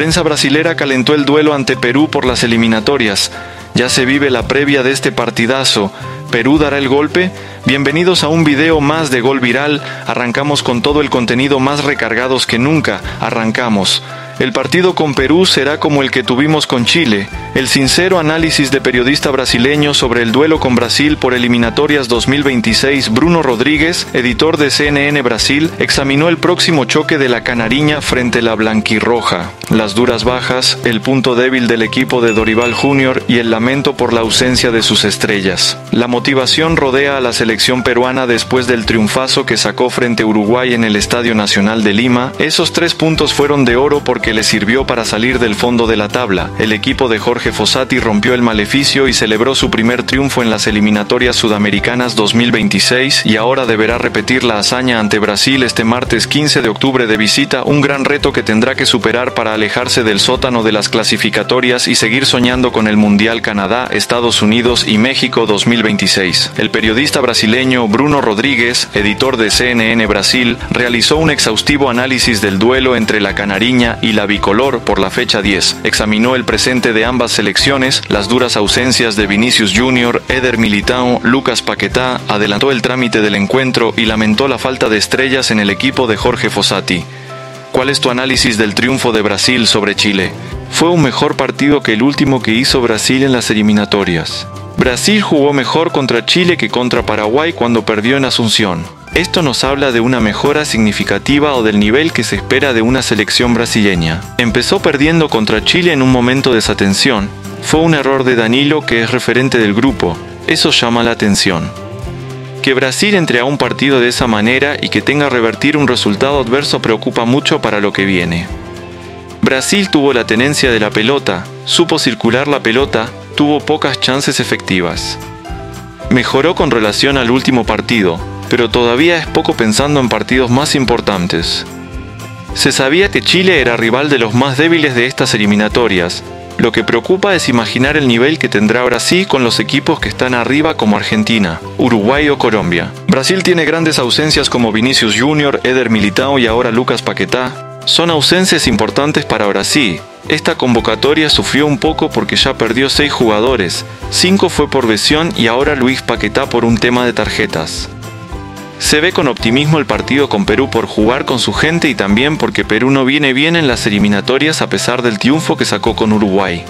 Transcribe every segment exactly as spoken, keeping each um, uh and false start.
La prensa brasilera calentó el duelo ante Perú por las eliminatorias. Ya se vive la previa de este partidazo. ¿Perú dará el golpe? Bienvenidos a un video más de Gol Viral. Arrancamos con todo el contenido más recargados que nunca. Arrancamos. El partido con Perú será como el que tuvimos con Chile. El sincero análisis de periodista brasileño sobre el duelo con Brasil por eliminatorias dos mil veintiséis. Bruno Rodríguez, editor de C N N Brasil, examinó el próximo choque de la Canariña frente a la blanquirroja, las duras bajas, el punto débil del equipo de Dorival junior y el lamento por la ausencia de sus estrellas. La motivación rodea a la selección peruana después del triunfazo que sacó frente a Uruguay en el Estadio Nacional de Lima. Esos tres puntos fueron de oro porque le sirvió para salir del fondo de la tabla. El equipo de Jorge Fossati rompió el maleficio y celebró su primer triunfo en las eliminatorias sudamericanas dos mil veintiséis y ahora deberá repetir la hazaña ante Brasil este martes quince de octubre de visita, un gran reto que tendrá que superar para alejarse del sótano de las clasificatorias y seguir soñando con el Mundial Canadá, Estados Unidos y México dos mil veintiséis. El periodista brasileño Bruno Rodríguez, editor de C N N Brasil, realizó un exhaustivo análisis del duelo entre la Canariña y la bicolor por la fecha diez. Examinó el presente de ambas selecciones, las duras ausencias de Vinicius junior, Éder Militão, Lucas Paquetá, adelantó el trámite del encuentro y lamentó la falta de estrellas en el equipo de Jorge Fossati. ¿Cuál es tu análisis del triunfo de Brasil sobre Chile? Fue un mejor partido que el último que hizo Brasil en las eliminatorias. Brasil jugó mejor contra Chile que contra Paraguay cuando perdió en Asunción. Esto nos habla de una mejora significativa o del nivel que se espera de una selección brasileña. Empezó perdiendo contra Chile en un momento de desatención. Fue un error de Danilo, que es referente del grupo. Eso llama la atención. Que Brasil entre a un partido de esa manera y que tenga que revertir un resultado adverso preocupa mucho para lo que viene. Brasil tuvo la tenencia de la pelota, supo circular la pelota, tuvo pocas chances efectivas. Mejoró con relación al último partido, pero todavía es poco pensando en partidos más importantes. Se sabía que Chile era rival de los más débiles de estas eliminatorias. Lo que preocupa es imaginar el nivel que tendrá Brasil con los equipos que están arriba como Argentina, Uruguay o Colombia. Brasil tiene grandes ausencias como Vinicius junior, Éder Militão y ahora Lucas Paquetá. Son ausencias importantes para Brasil. Esta convocatoria sufrió un poco porque ya perdió seis jugadores. Cinco fue por lesión y ahora Luis Paquetá por un tema de tarjetas. Se ve con optimismo el partido con Perú por jugar con su gente y también porque Perú no viene bien en las eliminatorias a pesar del triunfo que sacó con Uruguay.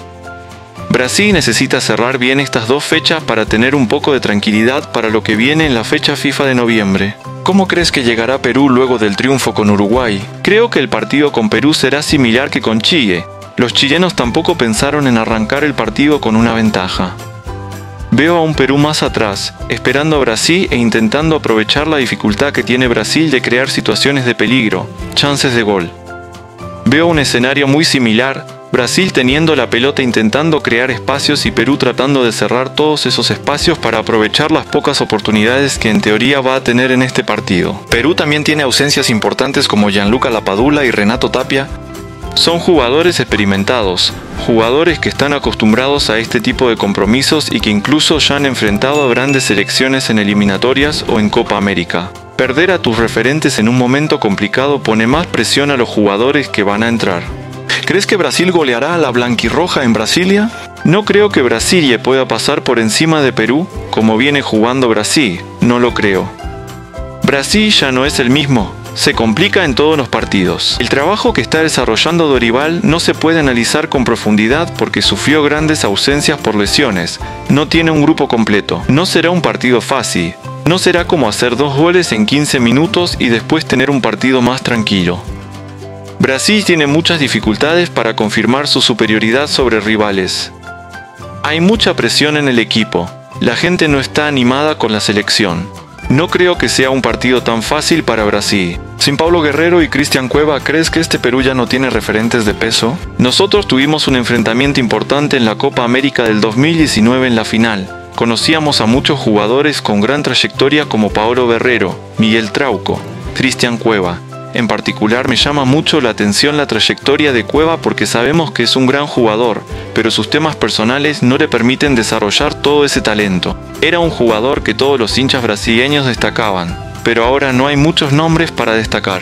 Brasil necesita cerrar bien estas dos fechas para tener un poco de tranquilidad para lo que viene en la fecha FIFA de noviembre. ¿Cómo crees que llegará Perú luego del triunfo con Uruguay? Creo que el partido con Perú será similar que con Chile. Los chilenos tampoco pensaron en arrancar el partido con una ventaja. Veo a un Perú más atrás, esperando a Brasil e intentando aprovechar la dificultad que tiene Brasil de crear situaciones de peligro, chances de gol. Veo un escenario muy similar, Brasil teniendo la pelota intentando crear espacios y Perú tratando de cerrar todos esos espacios para aprovechar las pocas oportunidades que en teoría va a tener en este partido. Perú también tiene ausencias importantes como Gianluca Lapadula y Renato Tapia. Son jugadores experimentados, jugadores que están acostumbrados a este tipo de compromisos y que incluso ya han enfrentado a grandes selecciones en eliminatorias o en Copa América. Perder a tus referentes en un momento complicado pone más presión a los jugadores que van a entrar. ¿Crees que Brasil goleará a la blanquirroja en Brasilia? No creo que Brasilia pueda pasar por encima de Perú como viene jugando Brasil, no lo creo. Brasil ya no es el mismo. Se complica en todos los partidos. El trabajo que está desarrollando Dorival no se puede analizar con profundidad porque sufrió grandes ausencias por lesiones. No tiene un grupo completo. No será un partido fácil. No será como hacer dos goles en quince minutos y después tener un partido más tranquilo. Brasil tiene muchas dificultades para confirmar su superioridad sobre rivales. Hay mucha presión en el equipo. La gente no está animada con la selección. No creo que sea un partido tan fácil para Brasil. Sin Paulo Guerrero y Cristian Cueva, ¿crees que este Perú ya no tiene referentes de peso? Nosotros tuvimos un enfrentamiento importante en la Copa América del dos mil diecinueve en la final. Conocíamos a muchos jugadores con gran trayectoria como Paulo Guerrero, Miguel Trauco, Cristian Cueva. En particular me llama mucho la atención la trayectoria de Cueva porque sabemos que es un gran jugador, pero sus temas personales no le permiten desarrollar todo ese talento. Era un jugador que todos los hinchas brasileños destacaban, pero ahora no hay muchos nombres para destacar.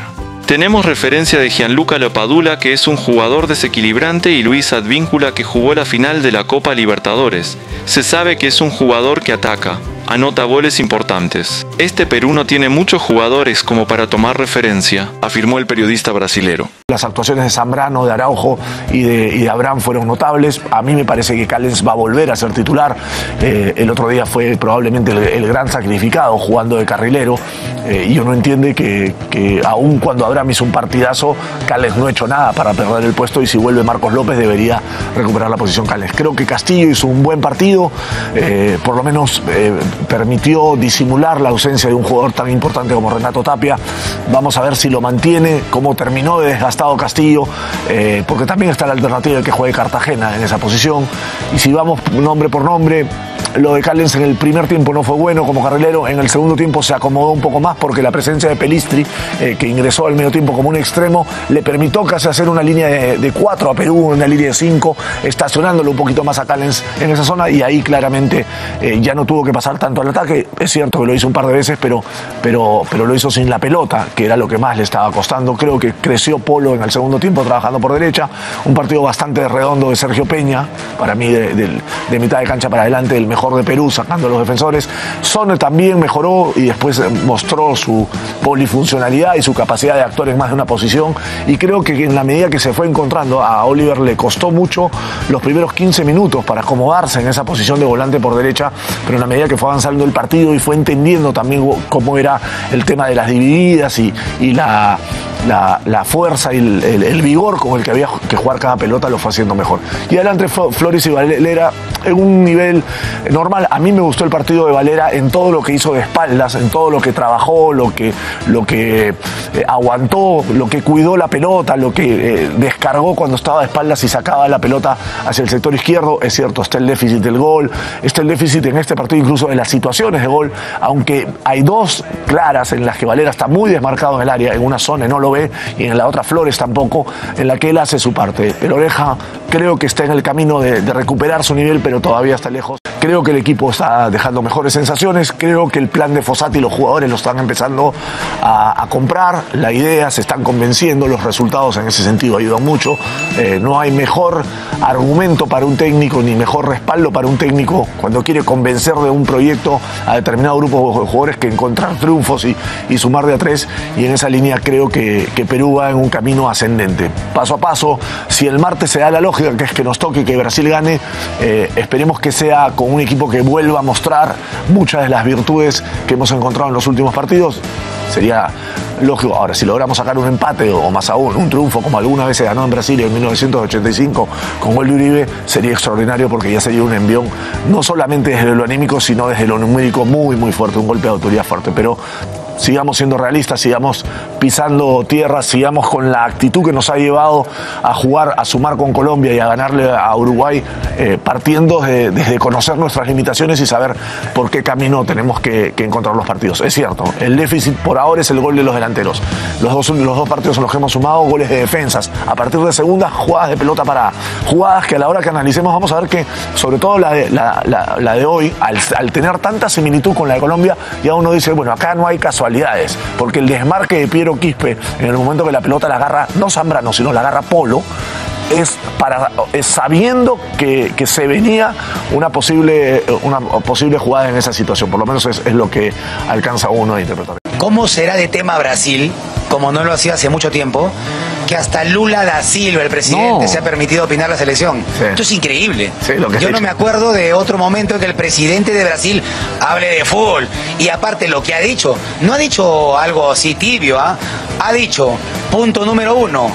Tenemos referencia de Gianluca Lapadula, que es un jugador desequilibrante, y Luis Advíncula, que jugó la final de la Copa Libertadores. Se sabe que es un jugador que ataca, anota goles importantes. Este Perú no tiene muchos jugadores como para tomar referencia, afirmó el periodista brasilero. Las actuaciones de Zambrano, de Araujo y de, y de Abraham fueron notables. A mí me parece que Callens va a volver a ser titular. Eh, el otro día fue probablemente el, el gran sacrificado jugando de carrilero. Eh, y uno entiende que, que aun cuando Abraham hizo un partidazo, Callens no ha hecho nada para perder el puesto, y si vuelve Marcos López debería recuperar la posición Callens. Creo que Castillo hizo un buen partido, eh, por lo menos eh, permitió disimular la ausencia de un jugador tan importante como Renato Tapia. Vamos a ver si lo mantiene, cómo terminó de desgastado Castillo, eh, porque también está la alternativa de que juegue Cartagena en esa posición. Y si vamos nombre por nombre, lo de Callens en el primer tiempo no fue bueno como carrilero. En el segundo tiempo se acomodó un poco más porque la presencia de Pelistri, eh, que ingresó al medio tiempo como un extremo, le permitió casi hacer una línea de, de cuatro a Perú, una línea de cinco, estacionándolo un poquito más a Callens en esa zona, y ahí claramente eh, ya no tuvo que pasar tanto al ataque. Es cierto que lo hizo un par de veces, pero, pero, pero lo hizo sin la pelota, que era lo que más le estaba costando. Creo que creció Polo en el segundo tiempo trabajando por derecha. Un partido bastante redondo de Sergio Peña, para mí de, de, de mitad de cancha para adelante el mejor de Perú, sacando a los defensores. Sonne también mejoró y después mostró su polifuncionalidad y su capacidad de actuar en más de una posición, y creo que en la medida que se fue encontrando, a Oliver le costó mucho los primeros quince minutos para acomodarse en esa posición de volante por derecha, pero en la medida que fue avanzando el partido y fue entendiendo también cómo era el tema de las divididas y, y la La, la fuerza y el, el, el vigor con el que había que jugar cada pelota, lo fue haciendo mejor. Y adelante Flores y Valera en un nivel normal. A mí me gustó el partido de Valera en todo lo que hizo de espaldas, en todo lo que trabajó, lo que, lo que eh, aguantó, lo que cuidó la pelota, lo que eh, descargó cuando estaba de espaldas y sacaba la pelota hacia el sector izquierdo. Es cierto, está el déficit del gol, está el déficit en este partido incluso de las situaciones de gol, aunque hay dos claras en las que Valera está muy desmarcado en el área, en una zona no lo ve, y en la otra Flores tampoco, en la que él hace su parte. El Oreja creo que está en el camino de, de recuperar su nivel, pero todavía está lejos. Creo que el equipo está dejando mejores sensaciones, creo que el plan de Fossati y los jugadores lo están empezando a, a comprar, la idea, se están convenciendo, los resultados en ese sentido ayudan mucho. Eh, no hay mejor argumento para un técnico ni mejor respaldo para un técnico cuando quiere convencer de un proyecto a determinado grupo de jugadores que encontrar triunfos y, y sumar de a tres, y en esa línea creo que, que Perú va en un camino ascendente, paso a paso. Si el martes se da la lógica, que es que nos toque que Brasil gane, eh, esperemos que sea con un equipo que vuelva a mostrar muchas de las virtudes que hemos encontrado en los últimos partidos. Sería lógico. Ahora, si logramos sacar un empate o más aún un triunfo como alguna vez se ganó en Brasil en mil novecientos ochenta y cinco con gol de Uribe, sería extraordinario, porque ya sería un envión no solamente desde lo anímico sino desde lo numérico muy muy fuerte, un golpe de autoridad fuerte. Pero sigamos siendo realistas, sigamos pisando tierra, sigamos con la actitud que nos ha llevado a jugar, a sumar con Colombia y a ganarle a Uruguay, eh, partiendo de, desde conocer nuestras limitaciones y saber por qué camino tenemos que, que encontrar los partidos. Es cierto, el déficit por ahora es el gol de los delanteros. Los dos, los dos partidos en los que hemos sumado goles de defensas, a partir de segundas, jugadas de pelota parada, jugadas que a la hora que analicemos vamos a ver que, sobre todo la de, la, la, la de hoy, al, al tener tanta similitud con la de Colombia, ya uno dice, bueno, acá no hay casualidad, porque el desmarque de Piero Quispe en el momento que la pelota la agarra no Zambrano sino la agarra Polo, es, para, es sabiendo que, que se venía una posible, una posible jugada en esa situación. Por lo menos es, es lo que alcanza uno a interpretar. ¿Cómo será de tema Brasil, como no lo hacía hace mucho tiempo, que hasta Lula da Silva, el presidente, no. se ha permitido opinar la selección? Sí. Esto es increíble. Sí, lo que Yo no hecho. me acuerdo de otro momento en que el presidente de Brasil hable de fútbol. Y aparte lo que ha dicho, no ha dicho algo así tibio, ¿ah? Ha dicho, punto número uno,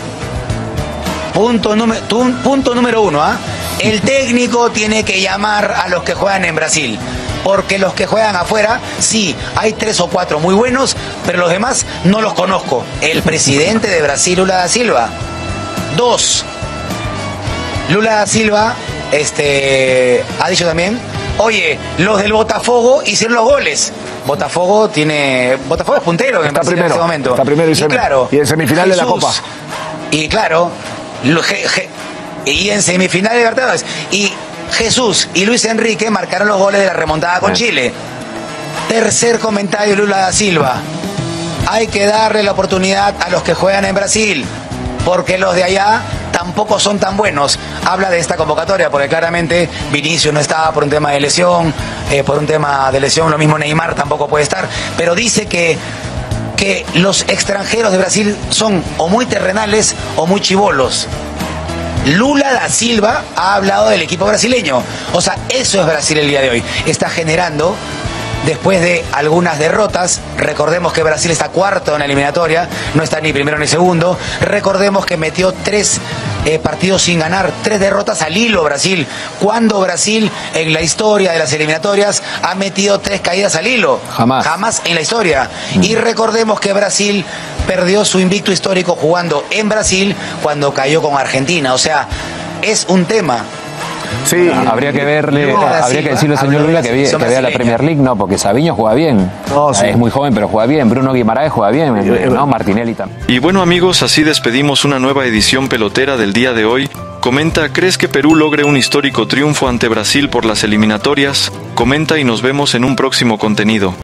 punto, número, punto número uno, ¿ah? El técnico tiene que llamar a los que juegan en Brasil. Porque los que juegan afuera, sí, hay tres o cuatro muy buenos, pero los demás no los conozco. El presidente de Brasil, Lula da Silva. Dos, Lula da Silva este, ha dicho también, oye, los del Botafogo hicieron los goles. Botafogo tiene... Botafogo es puntero en, está Brasil primero, en este momento. Está primero y, y, claro, y en semifinal Jesús, de la Copa. Y claro, lo, je, je, y en semifinal de Libertadores. Y Jesús y Luis Enrique marcaron los goles de la remontada con Chile. Tercer comentario, Lula da Silva. hay que darle la oportunidad a los que juegan en Brasil, porque los de allá tampoco son tan buenos. Habla de esta convocatoria, porque claramente Vinicius no estaba por un tema de lesión, eh, por un tema de lesión, lo mismo Neymar tampoco puede estar, pero dice que, que los extranjeros de Brasil son o muy terrenales o muy chibolos. Lula da Silva ha hablado del equipo brasileño. O sea, eso es Brasil el día de hoy. Está generando, después de algunas derrotas, recordemos que Brasil está cuarto en la eliminatoria, no está ni primero ni segundo, recordemos que metió tres eh, partidos sin ganar, tres derrotas al hilo Brasil, cuando Brasil en la historia de las eliminatorias ha metido tres caídas al hilo, jamás, jamás en la historia, mm. y recordemos que Brasil perdió su invicto histórico jugando en Brasil cuando cayó con Argentina, o sea, es un tema. Sí, habría que verle, no, habría Silva, que decirle al señor Lula que, ve, que vea la Premier League, no, porque Sabiño juega bien, no, sí. es muy joven pero juega bien, Bruno Guimaraes juega bien, no, Martinelli también. Y bueno amigos, así despedimos una nueva edición pelotera del día de hoy. Comenta, ¿crees que Perú logre un histórico triunfo ante Brasil por las eliminatorias? Comenta y nos vemos en un próximo contenido.